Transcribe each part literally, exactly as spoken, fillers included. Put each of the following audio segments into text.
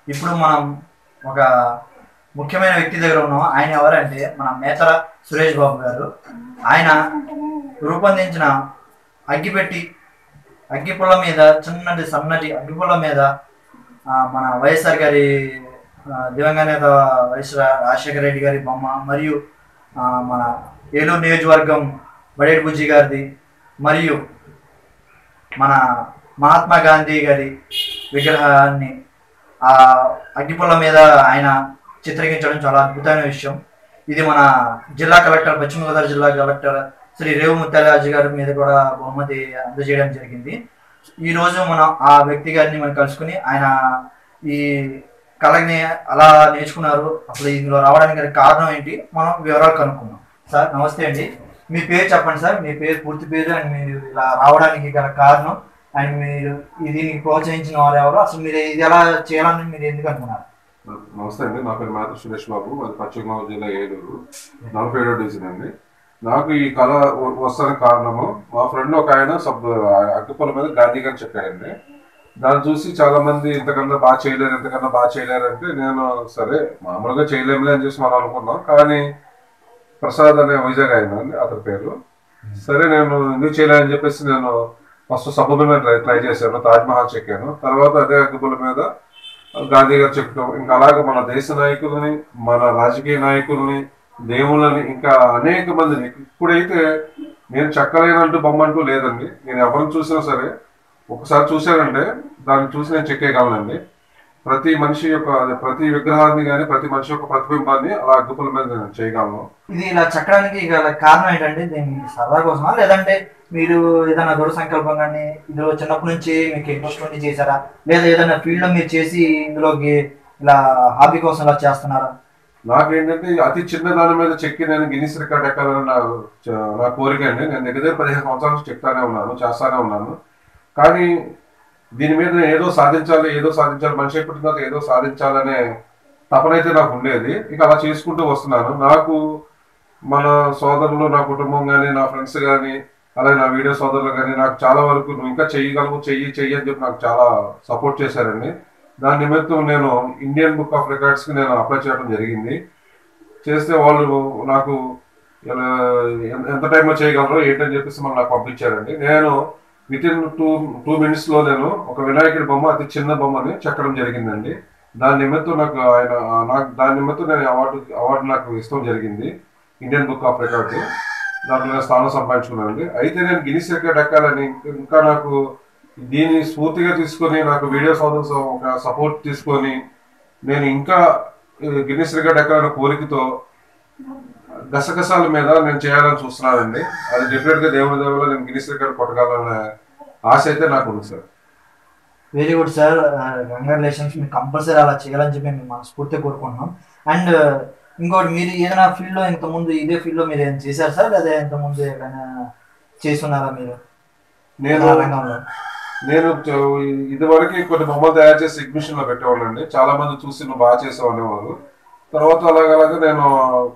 ఇప్పుడు మనం ఒక ముఖ్యమైన వ్యక్తి దగ్గర ఉన్నాం. ఆయన ఎవరంటే మన మేతర సురేష్ బాబు గారు. ఆయన రూపొందించిన అగ్గిపెట్టి అగ్గిపుల్ల మీద చిన్నటి సన్నటి అగ్గిపుల్ల మీద మన వైఎస్ఆర్ గారి దివంగత నేత వైఎస్ రాజశేఖర రెడ్డి గారి బొమ్మ, మరియు మన ఏలూరు నియోజకవర్గం బడేటి బుజ్జి గారిది, మరియు మన మహాత్మా గాంధీ గారి విగ్రహాన్ని ఆ అగ్గిపుల్ల మీద ఆయన చిత్రీకరించడం చాలా అద్భుతమైన విషయం. ఇది మన జిల్లా కలెక్టర్, పశ్చిమ గోదావరి జిల్లా కలెక్టర్ శ్రీ రేవు ముత్యాలరాజు గారి మీద కూడా బహుమతి అందజేయడం జరిగింది. ఈరోజు మనం ఆ వ్యక్తి గారిని మనం కలుసుకుని ఆయన ఈ కళని అలా నేర్చుకున్నారు, అసలు ఇందులో రావడానికి కారణం ఏంటి, మనం వివరాలు కనుక్కున్నాం. సార్ నమస్తే అండి, మీ పేరు చెప్పండి సార్, మీ పేరు పూర్తి పేరు అండ్ మీరు ఇలా రావడానికి గల కారణం అండ్ మీరు దీనికి ప్రోత్సహించిన వారు ఎవరు, అసలు మీరు ఇది ఎలా చేయాలని మీరు ఎందుకు అనుకున్నారు? నమస్తే అండి, నా పేరు మేతర సురేష్ బాబు, అది పశ్చిమ గోదావరి జిల్లా ఏలూరు నలభై ఏడో డివిజన్ అండి. నాకు ఈ కళ వస్తానికి కారణము మా ఫ్రెండ్ ఒక ఆయన సబ్ అగ్గిపుల్ల మీద గాంధీ గారిని చెప్పాడండి. దాన్ని చూసి చాలా మంది ఇంతకన్నా బాగా చేయలేరు ఇంతకన్నా బాగా చేయలేరు అంటే నేను సరే మామూలుగా చేయలేములే అని చెప్పి మనం అనుకున్నాం. కానీ ప్రసాద్ అనే వైజాగ్ ఆయన అండి అతని పేరు. సరే నేను ఎందుకు చేయలేని చెప్పేసి నేను ఫస్ట్ సబ్బు మీద ట్రై ట్రై చేశాను, తాజ్మహల్ చెక్కాను. తర్వాత అదే అగ్గిపుల్ల మీద గాంధీ గారు చెక్కడం, ఇంకా అలాగే మన దేశ నాయకులని, మన రాజకీయ నాయకుల్ని, దేవుళ్ళని, ఇంకా అనేక మందిని. ఇప్పుడైతే నేను చెక్కలేనంటూ బొమ్మ అంటూ లేదండి. నేను ఎవరిని చూసినా సరే ఒకసారి చూశానంటే దాన్ని చూసి నేను చెక్కేయగలనండి. ప్రతి మనిషి యొక్క ప్రతి విగ్రహాన్ని కానీ ప్రతి మనిషి యొక్క ప్రతిబింబాన్ని అలా అగ్గిపుల్ల మీద నేను చేయగలను. ఇది ఇలా చెక్కడానికి కారణం ఏంటంటే దీన్ని సరదా కోసమా, లేదంటే మీరు ఏదైనా దృఢ సంకల్పం కానీ ఇందులో చిన్నప్పటి నుంచి మీకు ఇంట్రెస్ట్ ఉండి చేశారా, లేదా ఏదైనా ఫీల్డ్లో మీరు చేసి ఇందులోకి ఇలా హాబీ కోసం ఇలా చేస్తున్నారా? నాకేంటంటే అతి చిన్న దాని మీద చెక్కి నేను గిన్నిస్ రికార్డ్ ఎక్కాలని నా నా కోరిక అండి. నేను దగ్గర దగ్గర పదిహేను సంవత్సరాల నుంచి చెప్తానే ఉన్నాను, చేస్తానే ఉన్నాను. కానీ దీని మీద నేను ఏదో సాధించాలి ఏదో సాధించాలి మనిషి అయిపోయిన తర్వాత ఏదో సాధించాలనే తపనైతే నాకు ఉండేది. ఇక అలా చేసుకుంటూ వస్తున్నాను. నాకు మన సోదరులు, నా కుటుంబం కానీ, నా ఫ్రెండ్స్ కానీ, అలాగే నా వీడియో సోదరులు కానీ నాకు చాలా వరకు నువ్వు ఇంకా చెయ్యగలవు చెయ్యి చెయ్యి అని చెప్పి నాకు చాలా సపోర్ట్ చేశారండి. దాని నిమిత్తం నేను ఇండియన్ బుక్ ఆఫ్ రికార్డ్స్కి నేను అప్లై చేయడం జరిగింది. చేస్తే వాళ్ళు నాకు ఎంత టైంలో చేయగలరో ఏంటని చెప్పేసి మనం నాకు పంపించారండి. నేను విత్ ఇన్ టూ టూ మినిట్స్లో నేను ఒక వినాయకుడి బొమ్మ, అతి చిన్న బొమ్మని చెక్కడం జరిగిందండి. దాని నిమిత్తం నాకు ఆయన నాకు దాని నిమిత్తం నేను అవార్డు అవార్డు నాకు ఇష్టం జరిగింది, ఇండియన్ బుక్ ఆఫ్ రికార్డ్స్. దాంట్లో నేను స్థానం సంపాదించుకున్నానండి. అయితే నేను గిన్నిస్ రికార్డ్ ఎక్కాలని, ఇంకా నాకు దీన్ని స్ఫూర్తిగా తీసుకొని నాకు వీడియో సోదరు ఒక సపోర్ట్ తీసుకొని నేను ఇంకా గిన్నిస్ రికార్డ్ ఎక్కాలనే కోరికతో గసగసాల మీద నేను చేయాలని చూస్తున్నానండి. అది డెఫినెట్గా దేవుని దేవులో నేను గిన్నిస్ రికార్డ్ కొట్టగలనే ఆశ అయితే నాకు ఉంది sir. Very good sir, congratulations, మీరు కంపల్సరీ అలా చేయాలని చెప్పి మేము మనస్ఫూర్తిగా కోరుకుంటున్నాం. అండ్ ఇంకోటి, మీరు ఏదైనా ఫీల్డ్లో ఇంతకుముందు ఇదే ఫీల్డ్లో మీరు ఏదైనా చేశారు సార్, లేదా ఇంతకుముందు ఏదైనా చేస్తున్నారా మీరు? నేను నేను ఇదివరకు కొన్ని బొమ్మలు తయారు చేసి ఎగ్జిబిషన్లో పెట్టేవాళ్ళండి. చాలా మంది చూసి నువ్వు బాగా చేసావు అనేవారు. తర్వాత అలాగలాగా నేను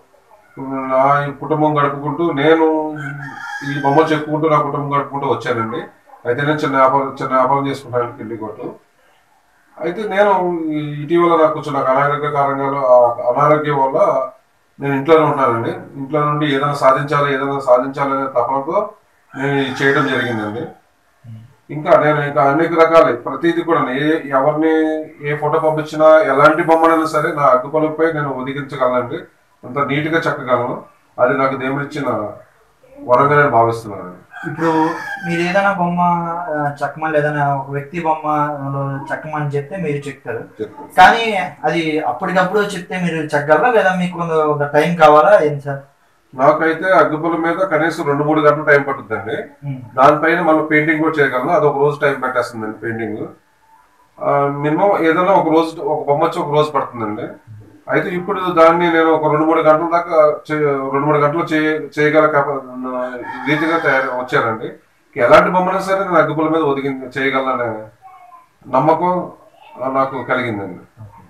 నా కుటుంబం గడుపుకుంటూ నేను ఈ బొమ్మలు చెప్పుకుంటూ నా కుటుంబం గడుపుకుంటూ వచ్చానండి. అయితే నేను చిన్న వ్యాపారం చిన్న వ్యాపారం చేసుకుంటాను పిండి కొట్టు. అయితే నేను ఇటీవల నాకు కొంచెం నాకు అనారోగ్య కారణాలు అనారోగ్యం వల్ల నేను ఇంట్లోనే ఉన్నానండి. ఇంట్లో నుండి ఏదైనా సాధించాలి ఏదైనా సాధించాలనే తపనతో నేను చేయడం జరిగిందండి. ఇంకా నేను ఇంకా అనేక రకాలు ప్రతిదీ కూడా ఏ ఎవరిని ఏ ఫోటో పంపించినా ఎలాంటి బొమ్మనైనా సరే నా అగ్గిపుల్లపై నేను ఒదిగించగలనండి, అంత నీట్గా చెక్కగలను. అది నాకు దేవుడిచ్చిన వరంగా నేను భావిస్తున్నాను. ఇప్పుడు మీరు ఏదైనా బొమ్మ చెక్కమని, ఏదైనా ఒక వ్యక్తి బొమ్మ చెక్కమని చెప్తే మీరు చెప్తారు, కానీ అది అప్పటికప్పుడు చెప్తే మీరు చెక్కగలరా, లేదా మీకు ఒక టైం కావాలా ఏంటి సార్? నాకైతే అగ్గిపుల్ల మీద కనీసం రెండు మూడు గంటలు టైం పట్టుద్దండి. దానిపైన మళ్ళీ పెయింటింగ్ కూడా చేయగలను. అది ఒక రోజు టైం పెట్టేస్తుందండి పెయింటింగ్. మినిమం ఏదైనా ఒక రోజు ఒక బొమ్మ వచ్చి ఒక రోజు పడుతుందండి. అయితే ఇప్పుడు దాన్ని నేను ఒక రెండు మూడు గంటల దాకా రెండు మూడు గంటలు చేయ చేయగల రీతిగా తయారు వచ్చానండి. ఎలాంటి బొమ్మనే సరే నేను అగ్గిపుల్ల మీద ఒదిగి చేయగలనే నమ్మకం నాకు కలిగిందండి.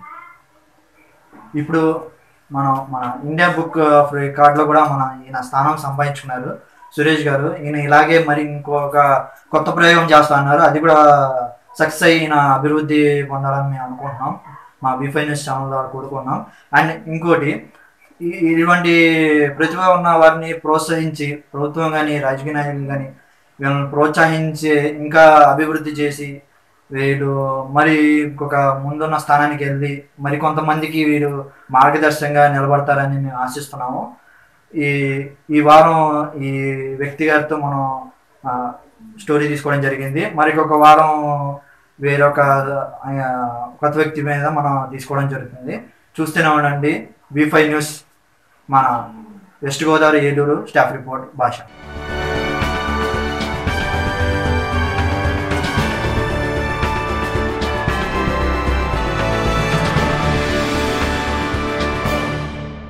ఇప్పుడు మనం మన ఇండియా బుక్ ఆఫ్ రికార్డ్లో కూడా మన ఈయన స్థానం సంపాదించుకున్నారు సురేష్ గారు. ఈయన ఇలాగే మరి ఇంకొక కొత్త ప్రయోగం చేస్తా అన్నారు, అది కూడా సక్సెస్ అయ్యి ఈయన అభివృద్ధి పొందాలని మేము అనుకుంటున్నాం. మా వి ఫైవ్ న్యూస్ ఛానల్ ద్వారా కోరుకున్నాం. అండ్ ఇంకోటి, ఈ- ఇటువంటి ప్రతిభ ఉన్న వారిని ప్రోత్సహించి ప్రభుత్వం కానీ రాజకీయ నాయకులు కానీ వీళ్ళని ప్రోత్సహించి ఇంకా అభివృద్ధి చేసి వీడు మరి ఇంకొక ముందున్న స్థానానికి వెళ్ళి మరి కొంతమందికి వీడు మార్గదర్శకంగా నిలబడతారని మేము ఆశిస్తున్నాము. ఈ ఈ వారం ఈ వ్యక్తి గారితో మనం ఆ, స్టోరీ తీసుకోవడం జరిగింది. మరి ఒక వారం వేరొక ఆ, కొత్త వ్యక్తి మీద మనం తీసుకోవడం జరుగుతుంది. చూస్తూనే ఉండండి వి ఫైవ్ న్యూస్, మన west Godavari Eluru staff report భాష.